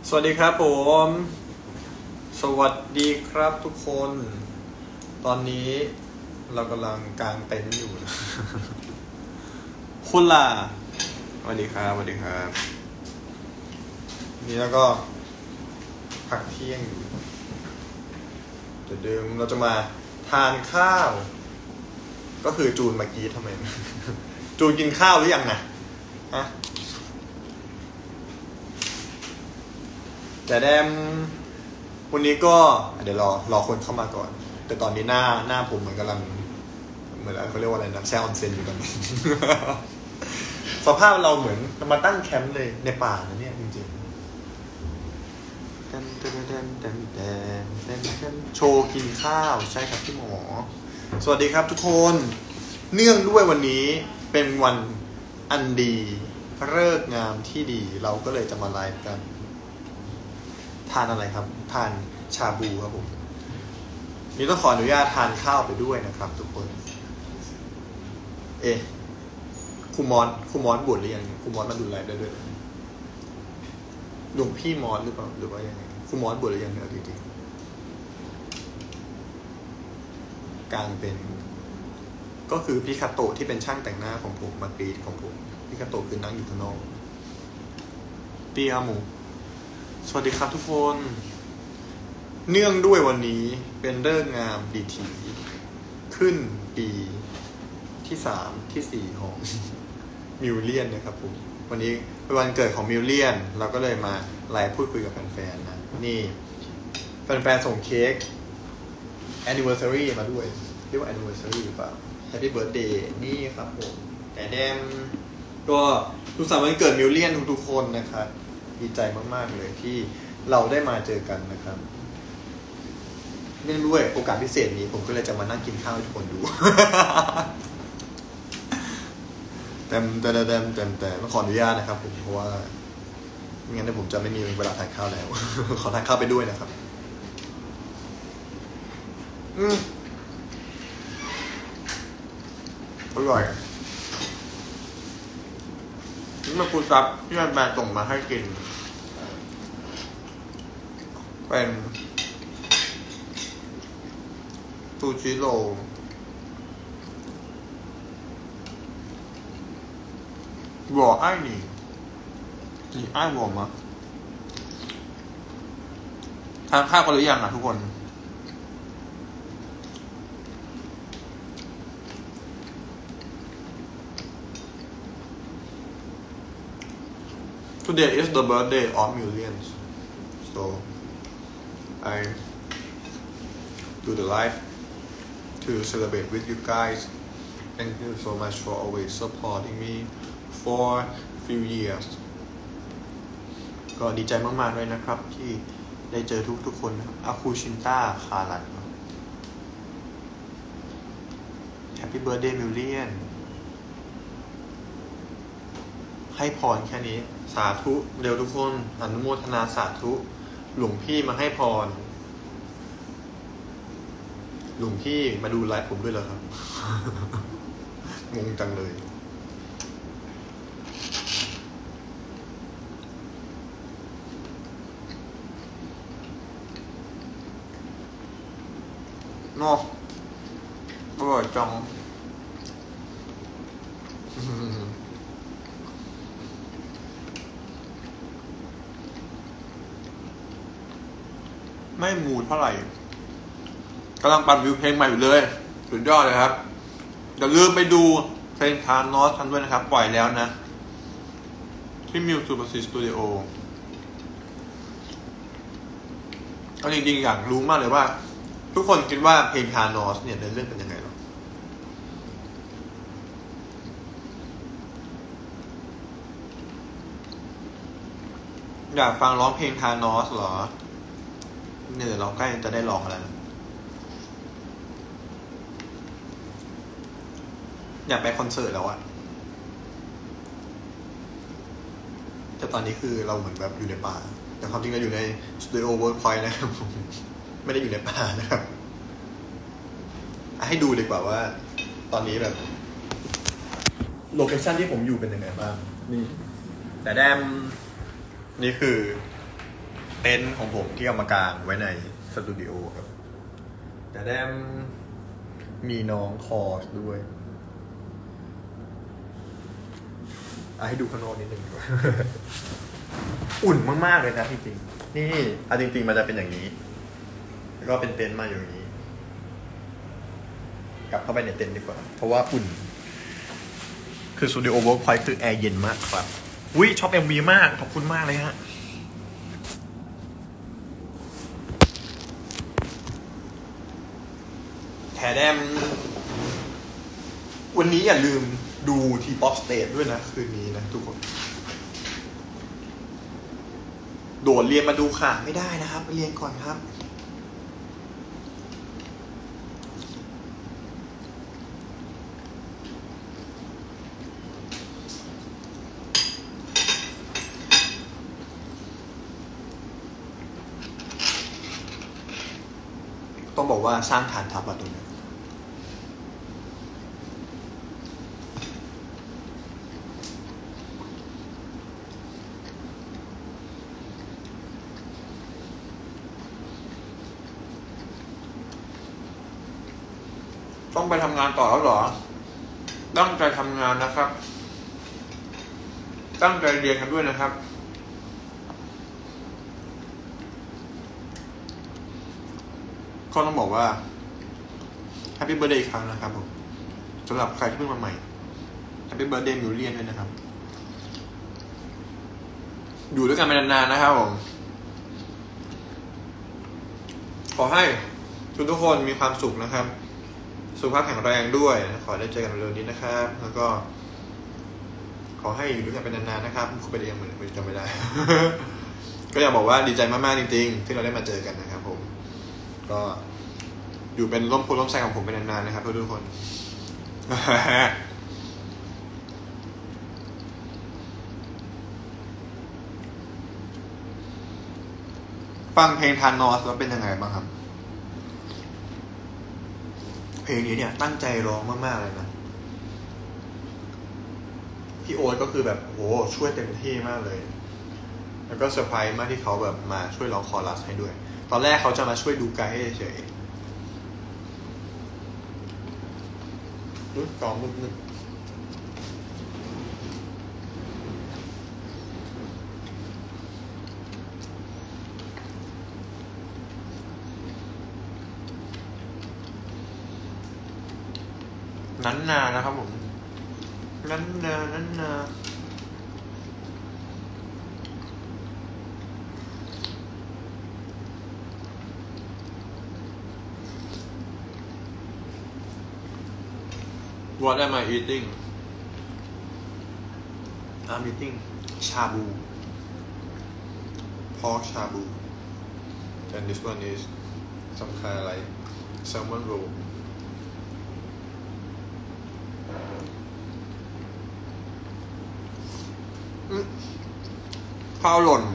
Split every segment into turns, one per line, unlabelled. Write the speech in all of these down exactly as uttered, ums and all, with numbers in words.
สวัสดีครับผมสวัสดีครับทุกคนตอนนี้เรากำลังกางเต็นท์อยู่นะคุณล่ะสวัสดีครับสวัสดีครับนี่แล้วก็พักเที่ยงอยู่จะเดิมเราจะมาทานข้าวก็คือจูนเมื่อกี้ทำไม จูนกินข้าวหรือยังนะฮะแต่แดมวันนี้ก็เดี๋ยวรอรอคนเข้ามาก่อนแต่ตอนนี้หน้าหน้าผมเหมือนกำลังเหมือนเขาเรียกว่าอะไรนะแช่ออนเซ็นอยู่ตอนนี้ สภาพเราเหมือนมาตั้งแคมป์เลยในป่านะเนี่ยจริงๆโชว์กินข้าวใช่ครับพี่หมอสวัสดีครับทุกคนเนื่องด้วยวันนี้เป็นวันอันดีฤกษ์งามที่ดีเราก็เลยจะมาไลฟ์กันทานอะไรครับทานชาบูครับผมนี่ต้องขออนุญาตทานข้าวไปด้วยนะครับทุกคนเอ๊ะครูมอสครูมอสบวชหรือยังครูมอสมาดูไลฟ์ได้ด้วยหลวงพี่มอสหรือเปล่าหรือว่ายังไงครูมอสบวชหรือยังเนี่ยจริงๆกลางเป็นก็คือพี่คาโตะที่เป็นช่างแต่งหน้าของผมมาปีของผมพี่คาโตะคือนั่งอยู่ข้างนอกเปียหมูสวัสดีครับทุกคนเนื่องด้วยวันนี้เป็นฤกษ์งามดีถีขึ้นปีที่สามที่สี่ของ มิวเลียนนะครับผมวันนี้เป็นวันเกิดของมิวเลียนเราก็เลยมาไลฟ์พูดคุยกับแฟนๆนะนี่แฟนๆส่งเค้ก anniversary มาด้วยเรียกว่า anniversary หรือเปล่า Happy Birthday นี่ครับผมแต่แดมก็ทุกสามวันเกิดมิวเลียนทุกๆคนนะครับดีใจมากๆเลยที่เราได้มาเจอกันนะครับเนื่องด้วยโอกาสพิเศษนี้ผมก็เลยจะมานั่งกินข้าวให้ทุกคนดู เต็มเต็มเต็มเต็มแต่ต้องขออนุญาตนะครับผมเพราะว่าไม่งั้นเดี๋ยวผมจะไม่มีเวลาทานข้าวแล้ว ขอทานข้าวไปด้วยนะครับอืมอร่อยนี่มาปูซับที่มันมาส่งมาให้กินเป็นซูชิโร่我爱你你爱我吗ทานข้าวกันหรือยังอ่ะทุกคน Today is the birthday of millions so I do the live to celebrate with you guys. Thank you so much for always supporting me for few years. ก็ดีใจมากๆเลยนะครับที่ได้เจอทุกทุกคนนะครับอาคูชินต้าคารัน Happy Birthday Million ให้พรแค่นี้สาธุเร็วทุกคนอนุโมทนาสาธุหลวงพี่มาให้พรหลวงพี่มาดูไลฟ์ผมด้วยเหรอครับ งงจังเลยนอกอร่อยจัง ไม่มูดเท่าไหร่กำลังปั่นวิวเพลงใหม่อยู่เลยสุดยอดเลยครับอย่าลืมไปดูเพลงคาร์นอสทันด้วยนะครับปล่อยแล้วนะที่มิวซูเปอร์ซีสตูดิโอเอาจริงๆอยากรู้มากเลยว่าทุกคนคิดว่าเพลงคาร์นอสเนี่ยในเรื่องเป็นยังไงหรออยากฟังร้องเพลงคาร์นอสเหรอเนี่ยเราใกล้จะได้ร้องแล้วอยากไปคอนเสิร์ตแล้วอะแต่ตอนนี้คือเราเหมือนแบบอยู่ในป่าแต่ความจริงเราอยู่ในสตูดิโอเวิร์คพอยต์นะครับไม่ได้อยู่ในป่านะครับให้ดูดีกว่าว่าตอนนี้แบบโลเคชั่นที่ผมอยู่เป็นยังไงบ้างนี่แต่แดมนี่คือเต็นท์ของผมที่เอามากางไว้ในสตูดิโอครับแต่แดมมีน้องคอร์สด้วยเอาให้ดูข้างนอกนิดนึงดีกว่า อุ่นมากๆเลยนะจริงๆนี่อ่ะจริงๆมันจะเป็นอย่างนี้แล้วก็เป็นเต็นท์มาอย่างนี้กลับเข้าไปในเต็นท์ดีกว่าเพราะว่าอุ่นคือสตูดิโอเวิร์กพอยต์คือแอร์เย็นมากครับอุ้ยชอบ เอ็ม วี มากขอบคุณมากเลยฮะแถแดมวันนี้อย่าลืมดูทีป๊อปสเตจด้วยนะคืนนี้นะทุกคนโดดเรียนมาดูค่ะไม่ได้นะครับไปเรียนก่อนครับต้องบอกว่าสร้างฐานทัพอะตรงนี้ต้องไปทำงานต่อแล้วเหรอตั้งใจทำงานนะครับตั้งใจเรียนกันด้วยนะครับก็ต้องบอกว่า Happy Birthday อีกครั้งนะครับผมสำหรับใครที่เพิ่งมาใหม่ Happy Birthday มิวเลียนด้วยนะครับอยู่ด้วยกันไปนานๆนะครับผมขอให้ทุกทุกคนมีความสุขนะครับสุขภาพแข็งแรงด้วยขอได้เจอกันเร็วนี้นะครับแล้วก็ขอให้อยู่ด้วยกันไปนานๆนะครับคุณไปเรียนเหมือนจำไม่ได้ ก็อยากบอกว่าดีใจมากๆจริงๆที่เราได้มาเจอกันนะครับผมก็อยู่เป็นร่มโพล่มไทรของผมไปนานๆนะครับทุกคน ฟังเพลงทานนอสแล้วเป็นยังไงบ้างครับเพลงนี้เนี่ยตั้งใจร้องมากๆเลยนะพี่โอ๊ตก็คือแบบโหช่วยเต็มที่มากเลยแล้วก็เซอร์ไพรส์มากที่เขาแบบมาช่วยร้องคอรัสให้ด้วยตอนแรกเขาจะมาช่วยดูไกด์ให้เฉยนึกกองนึกนึกนั้นนานะครับผมนั้นนานั้นนาWhat am I eating? I'm eating shabu, pork shabu, and this one is some kind of like salmon roll. ข้าวหล่น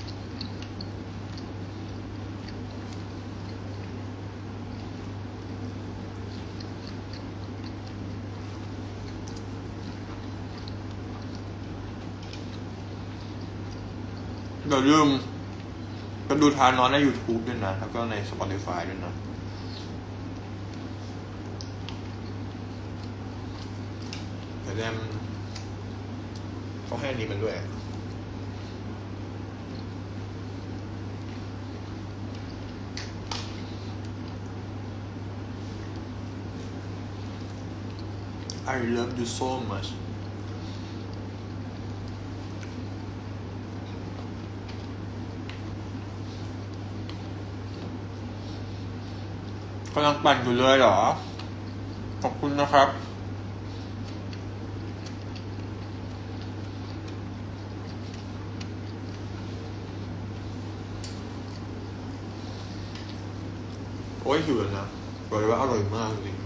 อย่าลืมไปดูทานนอนใน YouTube ด้วยนะแล้วก็ใน Spotify ด้วยนะแต่แดมเขาให้อันนี้มันด้วยI love you so much กำลังปั่นอยู่เลยเหรอขอบคุณนะครับโอ้ยหิวแล้วนะบอกเลยว่าอร่อยมากจริง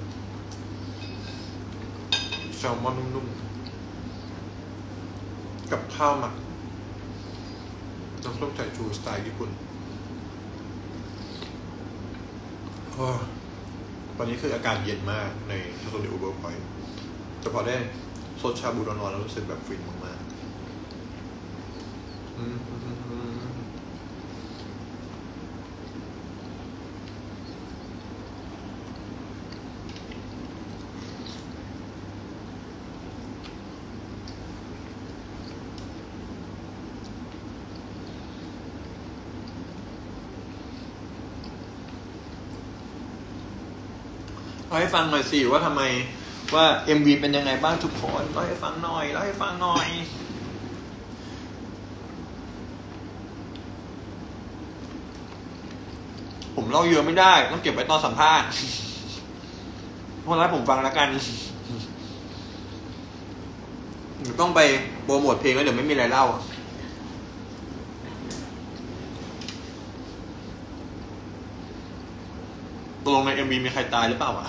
แซลมอนนุ่มๆกับข้าวหมักน้ำส้มสายชูสไตล์ญี่ปุ่นตอนนี้คืออากาศเย็นมากในสตูดิโอเวิร์กพอยต์แต่พอได้ซดชาบูร้อนๆแล้วรู้สึกแบบฟินมากๆเล่าให้ฟังหน่อยสิว่าทำไมว่า เอ็ม วี เป็นยังไงบ้างทุกคนเล่าให้ฟังหน่อยเล่าให้ฟังหน่อยผมเล่าเยอะไม่ได้ต้องเก็บไว้ตอนสัมภาษณ์เพราะนั้นผมฟังแล้วกันต้องไปโปรโมทเพลงแล้วเดี๋ยวไม่มีอะไรเล่าตกลงใน เอ็ม วี มีใครตายหรือเปล่าอ่ะ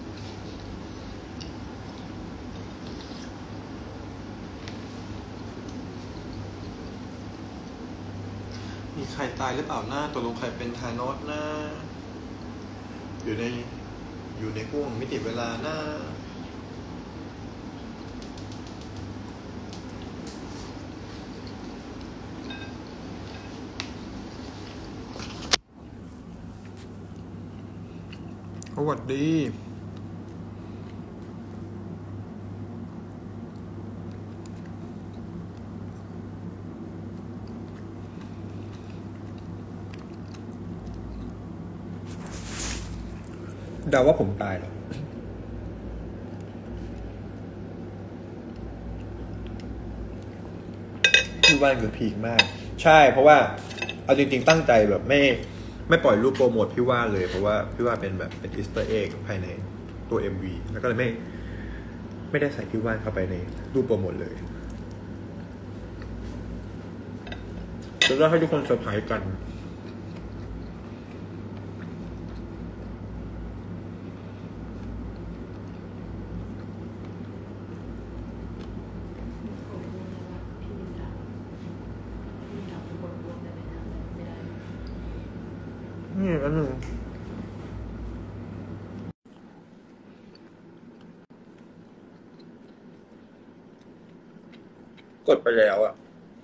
มีใครตายหรือเปล่าหน้าตกลงใครเป็นทานอสหน้าอยู่ในอยู่ในห่วงมิติเวลาหน้าสวัสดีเดาว่าผมตายหรอพี่ว่านคือพีคมากใช่เพราะว่าเอาจริงๆตั้งใจแบบไม่ไม่ปล่อยรูปโปรโมทพี่ว่านเลยเพราะว่าพี่ว่านเป็นแบบเป็นอีสเตอร์เอ็กภายในตัว เอ็ม วี แล้วก็เลยไม่ไม่ได้ใส่พี่ว่านเข้าไปในรูปโปรโมทเลยจะได้ให้ทุกคนเซอร์ไพรส์กันนี่อันหนึ่งกดไปแล้วอ่ะ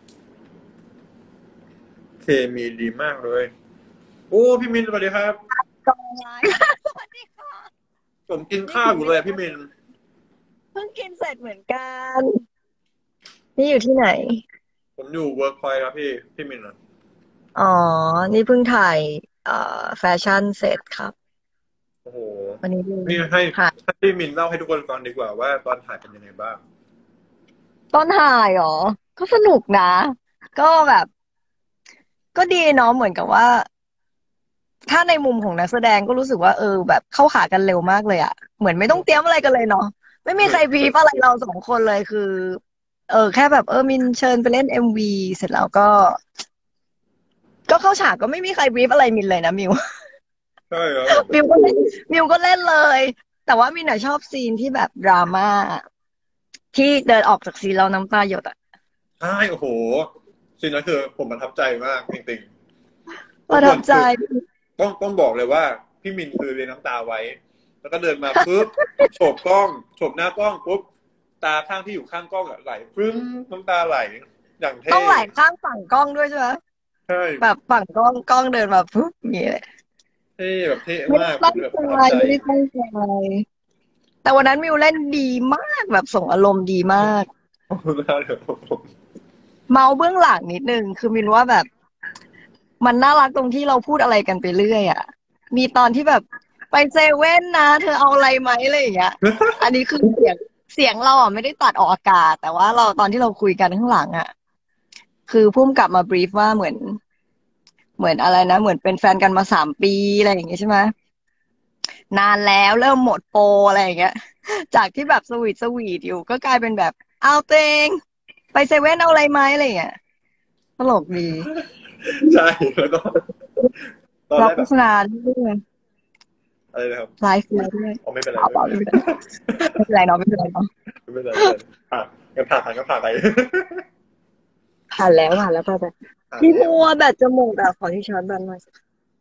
เคมีดีมากเลยโอ้พี่มินสวัสดีครับ
สวัสดีค่ะ
ผมกินข้าวอยู่เลยพี่มิน
เพิ่งกินเสร็จเหมือนกันนี่อยู่ที่ไหน
ผมอยู่เวิร์กพอยต์ครับพี่พี่มินอ่ะ
อ๋อนี่เพิ่งถ่ายเอ่อแฟชั่นเสร็จครับ
โอ้โห
วันนี้
นี่ให้
ถ่าย
ให้พี่มินเล่าให้ทุกคนฟังดีกว่าว่าตอนถ่ายเป็นยังไงบ้าง
ตอนถ่ายเหรอก็สนุกนะก็แบบก็ดีเนาะเหมือนกับว่าถ้าในมุมของนักแสดงก็รู้สึกว่าเออแบบเข้าขากันเร็วมากเลยอะเหมือนไม่ต้องเตรียมอะไรกันเลยเนาะไม่มีใครบีบอะไรเราสองคนเลยคือเออแค่แบบเออมินเชิญไปเล่นเอ็มวีเสร็จแล้วก็ก็เข้าฉากก็ไม่มีใครบีบอะไรมินเลยนะมิว
ใช่ครับ
มิวก็เล่นมิวก็เล่นเลย แต่ว่ามินอะชอบซีนที่แบบดราม่าที่เดินออกจากซีนแล้วน้ำตาหยดอะ
ใช่โอ้โหซีนนั้นคือผมประทับใจมากจริงๆทุ
ประทับใจ
กคนคือต้องต้องบอกเลยว่าพี่มินคือเรียนน้ำตาไว้แล้วก็เดินมาปุ๊บโฉบกล้องโฉบหน้ากล้องปุ๊บตาข้างที่อยู่ข้างกล้องอะไหลฟึ้งน้ำตาไหลอย่างเท่
ต้องไหลข้างฝั่งกล้องด้วยใช่ไหม
ใช่
แบบฝั่งกล้องกล้องเดินมาปุ๊บอย่างเงี้ย
เท่แบบเท่
ไม่
มากผม
ได้ตั้งใจ
แบบประทับใจ
ไม่ได้ตั้งใจแต่วันนั้นมิวเล่นดีมากแบบส่งอารมณ์ดีมาก
ขอบคุณมากเลยครับผม
เมาเบื้องหลังนิดนึงคือมินว่าแบบมันน่ารักตรงที่เราพูดอะไรกันไปเรื่อยอ่ะมีตอนที่แบบไปเซเว่นนะเธอเอาอะไรไหมอะไรอย่างเงี้ยอันนี้คือเสียงเสียงเราอ่ะไม่ได้ตัดออกอากาศแต่ว่าเราตอนที่เราคุยกันข้างหลังอ่ะคือพุ่มกลับมาบรีฟว่าเหมือนเหมือนอะไรนะเหมือนเป็นแฟนกันมาสามปีอะไรอย่างเงี้ยใช่ไหมนานแล้วเริ่มหมดโปรอะไรอย่างเงี้ยจากที่แบบสวีทสวีทอยู่ก็กลายเป็นแบบเอาตัวเองไปเซเว่นเอาอะไรไหมอะไรอย่างเงี้ยตลกดี
ใช่แล้วก็ตอน
เรา
แรกแบบ
โฆษณาด้วย
อะไรนะครับ
ไลฟ์แล้วด้วย
อ๋อไม่เป็นไร
เอา
ไม่เป็นไร
เปล่าไม่เป็นไรไม่เป็นไรเนาะไม่เป็นไรเนาะ
ไม่เป็นไรไม่เป็นไรผ่านกันผ่านผ่านก็ผ่านไป
ผ่านแล้วผ่านแล้วผ่านไป
ผ่าน
พี่
แล้ว
มัวแบตจะหมดอ่ะขอที่ชาร์จแบตหน่อย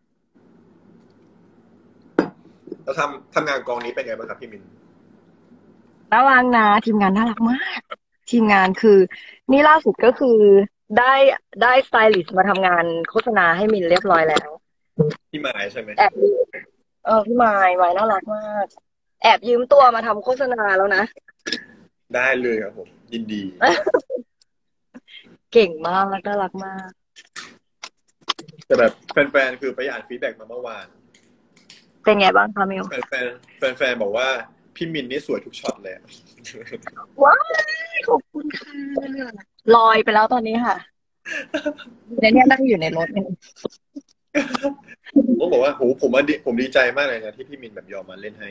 เราทำทำงานกองนี้เป็นไงบ้างครับพี่มิน
ระวังนะทีมงานน่ารักมาก ทีมงานคือนี่ล่าสุดก็คือได้ได้สไตลิสต์มาทำงานโฆษณาให้มินเรียบร้อยแล้ว
พี่หมายใช่ไหม
แอบยืมเออพี่มายมายน่ารักมากแอบยืมตัวมาทำโฆษณาแล้วนะ
ได้เลยครับผมยินดี
เก่งมากน่ารักมาก
แต่แบบแฟนๆคือไปอ่านฟีดแบ็กมาเมื่อวาน
เป็นไงบ้างคะมิว
แฟนแฟนแฟนแฟนบอกว่าพี่มินนี่สวยทุกช็อตเลย
ว้ายขอบคุณค่ะลอยไปแล้วตอนนี้ค่ะในเนี้ยนั่งอยู่ในรถเนี่ย
ผมบอกว่าโหผมว่าดีผมดีใจมากเลยนะที่พี่มินแบบยอมมาเล่นให้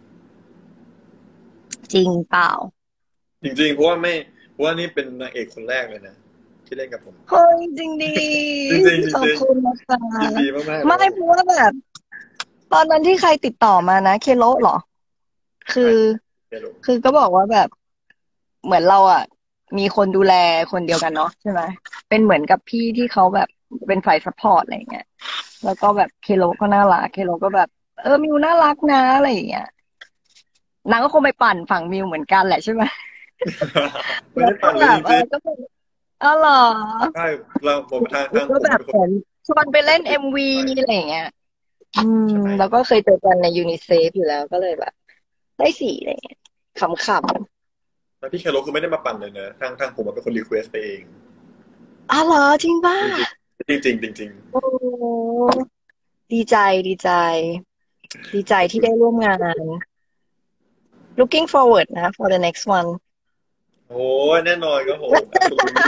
จริงเปล่า
จริงๆเพราะว่าไม่เพราะว่านี่เป็นนางเอกคนแรกเลยนะที่เล่นกับผม
เฮ้ยจริงดี
จริงๆจ
ขอบ
ริง
คุณนะคะ
ๆยินดีมากๆเล
ไม่
ยครับ
เพราะว่าแบบตอนนั้นที่ใครติดต่อมานะเคโลเหรอคือ
ใช่เดี๋ยว
คือก็บอกว่าแบบเหมือนเราอ่ะมีคนดูแลคนเดียวกันเนาะใช่ไหมเป็นเหมือนกับพี่ที่เขาแบบเป็นฝ่ายซัพพอร์ตอะไรอย่างเงี้ยแล้วก็แบบเคโลก็น่ารักเคโลก็แบบเออมิวน่ารักนะอะไรอย่างเงี้ยนางก็คงไปปั่นฝั่งมิวเหมือนกันแหละใช่ไหม
ไม่
แล้ว
ได้ปั่นเลย
ก็แบบเออ
จริง
ก็เป็นอ๋อเหรอ
ๆใช่เราผมทางทาง
ก็
ผมเป็นคน
แบบเหมือนชวนไปเล่น
เป็นคนติด
เอ็มวี
ไป
อะไรอย่างเงี้ยอืม
ใช่
แล้วก็เคยเจอกันในยูนิเซฟอยู่แล้วก็เลยแบบได้สี่อะไรอย่างเงี้ยขำ
แล้วพี่แคโรคือไม่ได้มาปั่นเลยนะทางทางผมเป็นคนรีเควสไปเอง
ๆอ๋อเหรอจริงป่ะ
จริงๆจริงๆจริง
โอ้ดีใจดีใจดีใจ
ๆขอบคุณ
ที่ได้ร่วมงาน looking forward นะ for the next one
โอ้ยแน่นอนก็โห absolutely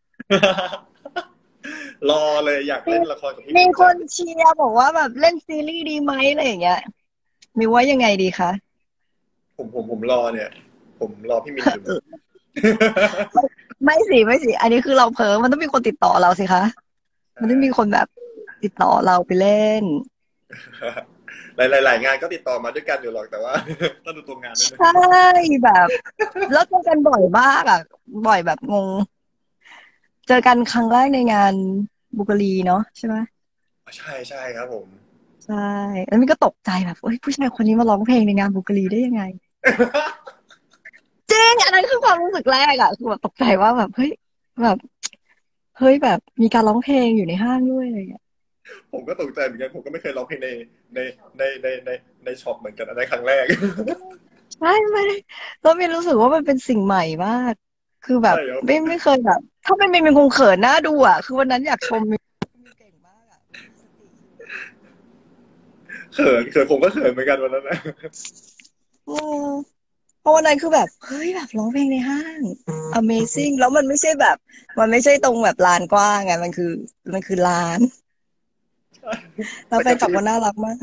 รอเลยอยาก
มี
เล่นละครกับพี่
มี
มินจัง
คนเชียร์บอกว่าแบบเล่นซีรีส์ดีไหมอะไรอย่างเงี้ยมีว่ายังไงดีคะ
ผมผมผมรอเนี่ยผมรอพี่มินอยู่เนี่ย
ไม่สิไม่สิอันนี้คือเราเพ้อมันต้องมีคนติดต่อเราสิคะ
ใช่
มันต้องมีคนแบบติดต่อเราไปเล่น
หลายหลายหลายงานก็ติดต่อมาด้วยกันอยู่หรอกแต่ว่าต้องดูตัวงานด้วยนะ
ใช่แบบแล้วเจอกันบ่อยมากอ่ะบ่อยแบบงงเจอกันครั้งแรกในงานบุกรีเนาะใช่ไหม
ใช่ใช่ครับผม
ใช่แล้วมันก็ตกใจแบบเฮ้ยผู้ชายคนนี้มาร้องเพลงในงานบุกรีได้ยังไง จริงอันนั้นคือความรู้สึกแรกอะคือแบบตกใจว่าแบบเฮ้ยแบบเฮ้ยแบบมีการร้องเพลงอยู่ในห้างด้วยอะไรอย่างเงี้ย
ผมก็ตกใจเหมือนกันผมก็ไม่เคยร้องเพลงในในในในในในช็อปเหมือนกันอันในครั้งแรก
ใช่ไหมแล้วมินรู้สึกว่ามันเป็นสิ่งใหม่มากคือแบบ
ใช่ครับ
ไม่ไม่เคยแบบถ้าเป็นมินมินคงเขินหน้าดูอะคือวันนั้นอยากชมมินมิวเก่งมากอะมิวมีสติอยู่
เขินเขินผมก็เขินเหมือนกันวันนั้นนะ
อืมเพราะวันนั้นคือแบบเฮ้ยแบบร้องเพลงในห้าง Amazing แล้วมันไม่ใช่แบบมันไม่ใช่ตรงแบบลานกว้างไงมันคือมันคือลานแล้ว
แล้วก็ที่
แฟนคลับก็น่ารักมาก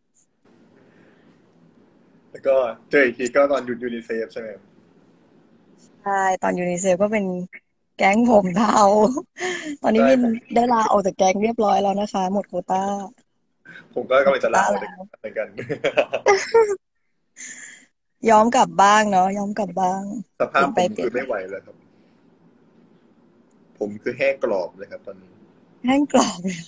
แล้วก็เจออีกทีก็ตอนหยุดยูนิเซฟใช่ไหม
ใช่ตอนยูนิเซฟก็เป็นแก๊งผมเทาตอนนี้มิน
ใช่ผม
ได้ลาออกจากแก๊งเรียบร้อยแล้วนะคะหมดโควต้า
ผมก็
หมดโคว
กำลังจะลา
ต้าแล้ว
ออกจากเหมือนกัน
ย้อมกลับบ้างเนาะย้อมกลับบ้าง
ส
เปลี่ยน
ภาพผม
ไปเปลี่ยนมา
คือไม่ไหวแล้วครับผมคือแห้งกรอบเลยครับตอนนี้
แห้งกรอบเลย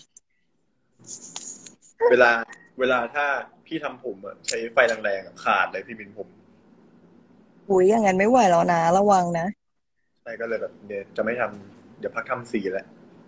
เวลาเวลาถ้าพี่ทำผมอะใช้ไฟแรงๆอะขาดเลยพี่มินผม
อุ้ยอย่างนั้นไม่ไหวแล้วนะระวังนะ
ใช่ก็เลยแบบเนี่ยจะไม่ทำเดี๋ยวพักทำสีแล้ว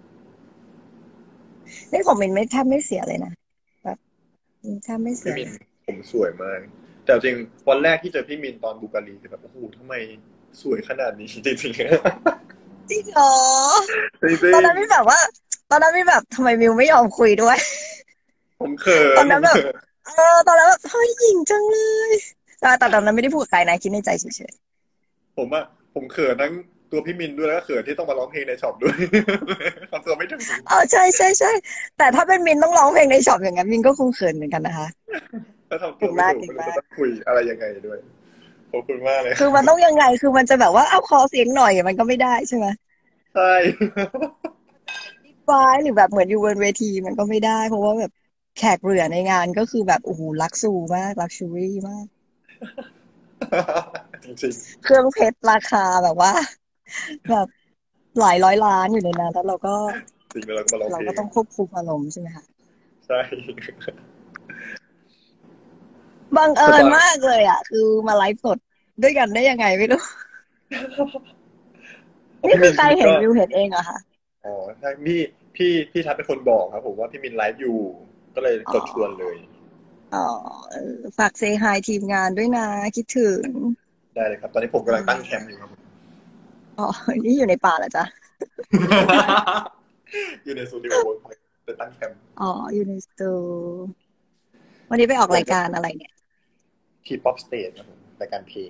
นี่ของมินไม่แทบไม่เสียเลยนะแบบมินแทบไม่เสี
พี่มิน
ยเลย
ผมสวยมากแต่จริงวันแรกที่เจอพี่มินตอนบูการีคือแบบโอ้โหทำไมสวยขนาดนี้จริง
จริงเหรอ
ๆจ
ต
ริง
อนนั้นมินแบบว่าตอนนั้นมินแบบทำไมมิวไม่ยอมคุยด้วย
ๆผมเขิ
ตอนนั้นแบบ
นผมเขิน
เออตอนนั้นแบบเฮ้ยหญิงจังเลยแต่แต่ตอนนั้นไม่ได้พูดกับใครนะคิดในใจเฉย
ผมอะผมเขินทั้งตัวพี่มินด้วยแล้วก็เขินที่ต้องมาร้องเพลงในช็อปด้วยทำตัวไม่ถูก
เออใช่ใช่ใช่แต่ถ้าเป็นมินต้องร้องเพลงในช็อปอย่างนั้นมินก็คงเขินเหมือนกันนะคะ
ถ้าทำตัว
เก่งมาก
ไม่ถูก
เก่งมาก
ไม่รู้จะต้องคุยอะไรยังไงด้วยขอบคุณมากเลย
คือมันต้องยังไงคือมันจะแบบว่าเอาคอเสียงหน่อยมันก็ไม่ได้ใช่ไหม
ใช่
ดีไฟหรือแบบเหมือนอยู่บนเวทีมันก็ไม่ได้เพราะว่าแบบแขกเหลือในงานก็คือแบบโอ้โหลักซูมากลักชูรี่มาก
จริง
เครื่องเพชรราคาแบบว่าแบบหลายร้อยล้านอยู่ในนั้นแล้วเราก็
ๆจริงแล้วเราก็มาร้อง
เราก็
เพลง
ต้องควบคุมอารมณ์ใช่ไหมคะ
ใช่
บังเอิ
แต่ตอน
ญมากเลยอ่ะคือมาไลฟ์สดด้วยกันได้ยังไงไม่รู้นี่
พี่
คือใครเห็น
มินพี่มินก็
วิวเห็นเองเหรอะคะ
อ๋อใช่พี่พี่พี่ทัศน์เป็นคนบอกครับผมว่าพี่มินไลฟ์อยู่ก็เลย
อ๋อ
กดชวนเลย
อ๋อเออฝากเซฮายทีมงานด้วยนะคิดถึง
ได้เลยครับตอนนี้ผม
อื
กำลังตั้งแคมป์อ
ม
ยู่ครับผม
อ๋อนี่อยู่ในป่าเหรอจ๊ะ
อยู่ในสตูดิโอเวิร์กพอยต์จะตั้งแคมป์
อ๋ออยู่ในสตูวันนี้ไปออกรายการอะไรเนี่ย
ทีป๊อปสเตจครับผมรายการเพลง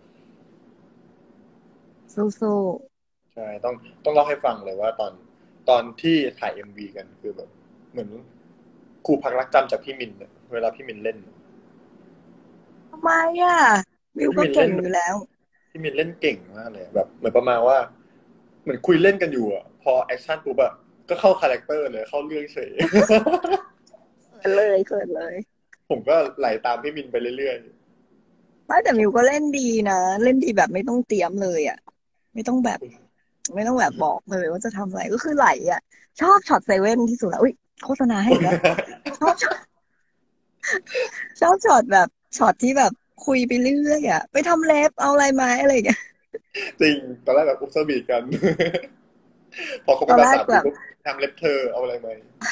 สู้
ใช่ต้องต้องเล่าให้ฟังเลยว่าตอนตอนที่ถ่ายเอ็มวีกันคือแบบเหมือนครูพักรักจำจากพี่มินเนี่ยเวลาพี่มินเล่น
ๆทำไมอ่ะมิว
พี่
ก็เก่ง
มินเล่น
อยู่แล้ว
พี่มินเล่นเก่งมากเลยแบบเหมือนประมาณว่า เหมือนคุยเล่นกันอยู่อ่ะพอแอคชั่นปุ๊บอะก็เข้าคาแรคเตอร์เลยเข้าเรื่องเฉย
เขินเลยเขินเลย
ผมก็ไหลตามพี่มินไปเรื่อย
ไม่แต่มิวก็เล่นดีนะเล่นดีแบบไม่ต้องเตรียมเลยอ่ะไม่ต้องแบบ ไม่ต้องแบบบอกเลยว่าจะทำอะไรก็คือไหลอ่ะชอบช็อตเซเว่นที่สุดแล้วอุ้ยโฆษณาให้อีกแล้วชอบช็อตชอบช็อตแบบช็อตที่แบบคุยไปเรื่อยอ่ะไปทำเล็บเอาอะไรมาอะไรอย่างเงี้ย
ๆจริงตอนแรกแบบอุบสวีทกัน พอคบ
ต
กันมา
อนแรกแบบ
สามปีปุ๊บทำเล็บเธอเอาอะไรไหม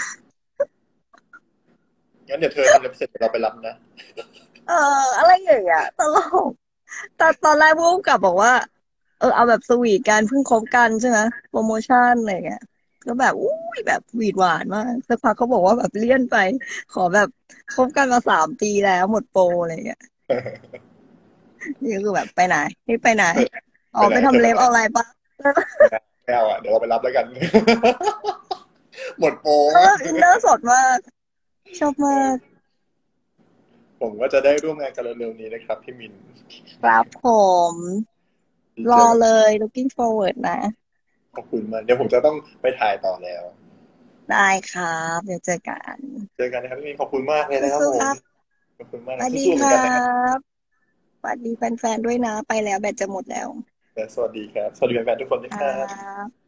งั้นเดี๋ยวเธอทำเล็บเสร็จเดี๋ยวเราไปรับนะ
เอออะไรอย่างเงี้ยตลกแต่ตอนแรกผู้กำกับบอกว่าเออเอาแบบสวีทกันเพิ่งคบกันใช่ไหมโปรโมชั่นอะไรอย่างเงี้ยก็แบบอุ้ยแบบหวีดหวานมากสักพักเขาบอกว่าแบบเลี่ยนไปขอแบบคบกันมาสามปีแล้วหมดโปรอะไรอย่างเงี้ย นี่ก็คือแบบไปไหนนี่ไปไหนอ๋อ
ไปไหน
ไปทำเล็บ
เธอไปไหน
เอาอะไรปะ
ไม่เอาอ่ะเดี๋ยวเราไปรับแล้วกัน หมดโปร
เอออินเนอร์สดมากชอบมาก
ผมก็จะได้ร่วมงานกันเร็วๆนี้นะครับพี่มิน
ครับผม
ดี
รอเล
เจอกัน
ย looking forward นะ
ขอบคุณมากเดี๋ยวผมจะต้องไปถ่ายต่อแล้ว
ได้ครับเดี๋ยวเจอกัน
เจอกันนะครับพี่มินขอบคุณมากเลยนะครับผม
สู้ๆครับ
ขอบคุณมาก
สวัสดี
นะสู้ๆเห
ครั
มือนกันนะครับ
บสวัสดีแฟนๆด้วยนะไปแล้วแบตจะหมดแล้ว
และสวัสดีครับสวัสดีแฟนๆทุกคนนะ
ครั
ครับ
บ